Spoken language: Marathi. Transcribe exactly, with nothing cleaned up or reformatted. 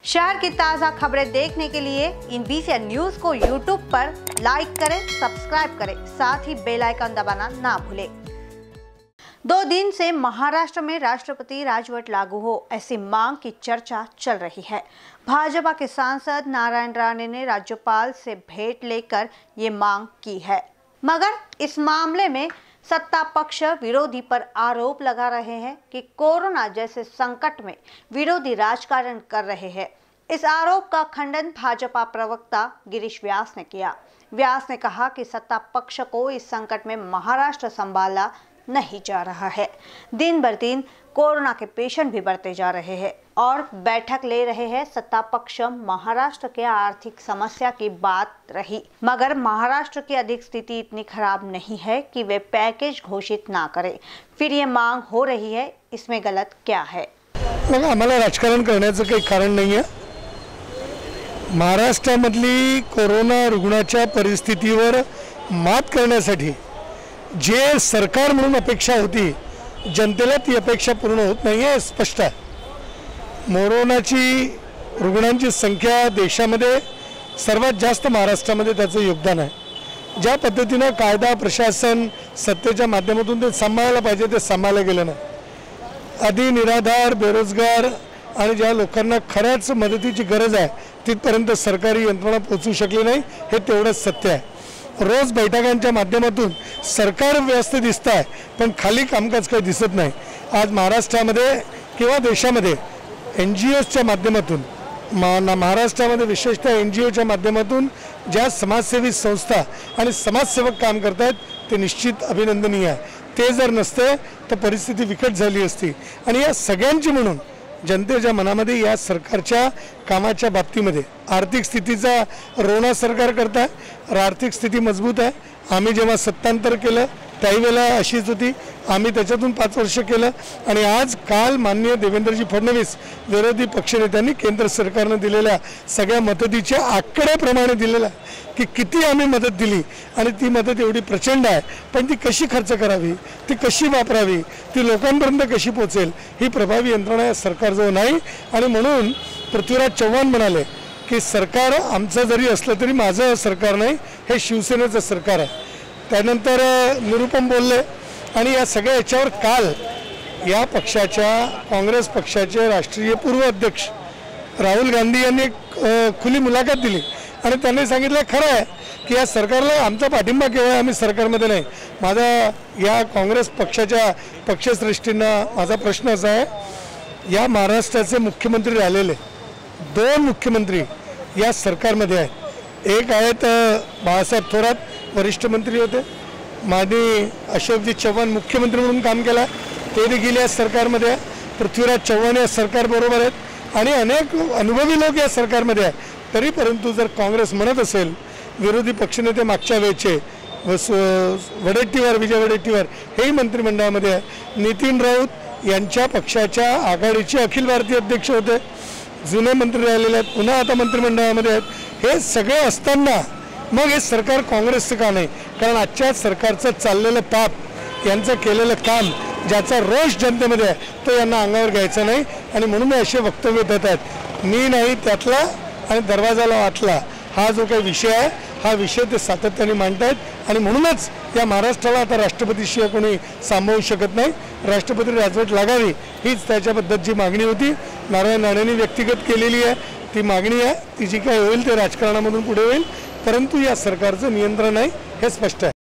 शहर की ताज़ा खबरें देखने के लिए इन वीसीएन न्यूज को यूट्यूब पर लाइक करें, सब्सक्राइब करें, साथ ही बेल आइकन दबाना ना भूलें। दो दिन से महाराष्ट्र में राष्ट्रपति राजवट लागू हो, ऐसी मांग की चर्चा चल रही है। भाजपा के सांसद नारायण राणे ने राज्यपाल से भेंट लेकर ये मांग की है, मगर इस मामले में सत्ता पक्ष विरोधी पर आरोप लगा रहे हैं कि कोरोना जैसे संकट में विरोधी राजकारण कर रहे हैं। इस आरोप का खंडन भाजपा प्रवक्ता गिरीश व्यास ने किया। व्यास ने कहा कि सत्ता पक्ष को इस संकट में महाराष्ट्र संभाला नहीं जा रहा है। दिन बर दिन कोरोना के पेशेंट भी बढ़ते जा रहे हैं और बैठक ले रहे हैं। सत्ता पक्ष महाराष्ट्र के आर्थिक समस्या की बात रही, मगर महाराष्ट्र की अधिक स्थिति इतनी खराब नहीं है कि वे पैकेज घोषित ना करें। फिर ये मांग हो रही है, इसमें गलत क्या है? आम्हाला राजकारण करण्याचं काही कारण नाही आहे। महाराष्ट्रामधली कोरोना रुग्णाच्या परिस्थितीवर मात करण्यासाठी जे सरकार म्हणून अपेक्षा होती, जनतेला ती अपेक्षा पूर्ण होत नाही आहे, स्पष्ट आहे। कोरोनाची रुग्णांची संख्या देशामध्ये सर्वात जास्त महाराष्ट्रामध्ये त्याचं योगदान आहे। ज्या पद्धतीने कायदा प्रशासन सत्तेच्या माध्यमातून ते सांभाळायला पाहिजे ते सांभाळलं गेलं नाही। आधी निराधार, बेरोजगार आणि ज्या लोकांना खऱ्याच मदतीची गरज आहे तिथपर्यंत सरकारी यंत्रणा पोहोचू शकली नाही, हे तेवढंच सत्य आहे। रोज बैठकांच्या माध्यमातून सरकार व्यवस्थित दिसत आहे, पण खाली कामकाज काही दिसत नाही। आज महाराष्ट्रामध्ये किंवा देशामध्ये एन जी ओच्या माध्यमातून महाराष्ट्रामध्ये विशेषतः एन जी ओच्या माध्यमातून ज्या समाजसेवी संस्था आणि समाजसेवक काम करतात ते निश्चित अभिनंदनीय आहे। ते जर नसते तर परिस्थिती विकट झाली असती आणि या सगळ्यांची म्हणून जनतेच्या मनामध्ये या सरकारच्या कामाच्या बाबतीमध्ये आर्थिक स्थितीचा रोना सरकार करता, आर्थिक स्थिती मजबूत आहे। आम्ही जेव्हा सत्तांतर केलं त्यावेळेला अशीच होती, आम्ही त्याच्यातून पाच वर्ष केलं आणि आज काल माननीय देवेंद्रजी फडणवीस विरोधी पक्षनेत्यांनी केंद्र सरकारने दिलेल्या सगळ्या मदतीच्या आकड्याप्रमाणे दिलेला की किती आम्ही मदत दिली आणि ती मदत एवढी प्रचंड आहे, पण ती कशी खर्च करावी, ती कशी वापरावी, ती लोकांपर्यंत कशी पोहोचेल ही प्रभावी यंत्रणा या सरकारजवळ नाही। आणि म्हणून पृथ्वीराज चव्हाण म्हणाले की सरकार आमचं जरी असलं तरी माझं सरकार नाही, हे शिवसेनेचं सरकार आहे। त्यानंतर निरुपम बोलले आणि या सगळ्या याच्यावर काल या पक्षाच्या काँग्रेस पक्षाचे राष्ट्रीय पूर्व अध्यक्ष राहुल गांधी यांनी खुली मुलाखत दिली आणि त्यांनी सांगितलं खरं आहे की या सरकारला आमचा पाठिंबा केवळ आम्ही सरकारमध्ये नाही। माझा या काँग्रेस पक्षाच्या पक्षश्रेष्ठींना माझा प्रश्न असा आहे, या महाराष्ट्राचे मुख्यमंत्री राहिलेले दोन मुख्यमंत्री या सरकारमध्ये आहेत। एक आहेत बाळासाहेब थोरात, वरिष्ठ मंत्री होते, माननीय अशोकजी चव्हाण मुख्यमंत्री म्हणून काम केलं, ते देखील या सरकारमध्ये आहे। पृथ्वीराज चव्हाण या सरकारबरोबर आहेत आणि अनेक अनुभवी लोक या सरकारमध्ये आहेत। तरी परंतु जर काँग्रेस म्हणत असेल, विरोधी पक्षनेते मागच्या वेळचे वडेट्टीवार विजय वडेट्टीवार हेही मंत्रिमंडळामध्ये आहे। नितीन राऊत यांच्या पक्षाच्या आघाडीचे अखिल भारतीय अध्यक्ष होते, जुने मंत्री राहिलेले आहेत, पुन्हा आता मंत्रिमंडळामध्ये आहेत। हे सगळे असताना मग हे सरकार काँग्रेसचं का नाही? कारण आजच्या सरकारचं चाललेलं पाप, यांचं केलेलं काम ज्याचा रोष जनतेमध्ये आहे तो यांना अंगावर घ्यायचा नाही आणि म्हणून असे वक्तव्य देतात। मी नाही त्यातला आणि दरवाजाला वाचला हा जो काही विषय आहे, हा विषय ते सातत्याने मांडतायत आणि म्हणूनच या महाराष्ट्राला आता राष्ट्रपतीशिवाय कोणी सांभाळू शकत नाही। राष्ट्रपती राजवट लागावी हीच त्याच्याबद्दलची मागणी होती, नारायण राणेंनी व्यक्तिगत केलेली आहे ती मागणी आहे। ती जी काय होईल ते राजकारणामधून पुढे होईल, परंतु या सरकारचं नियंत्रण आहे हे स्पष्ट आहे।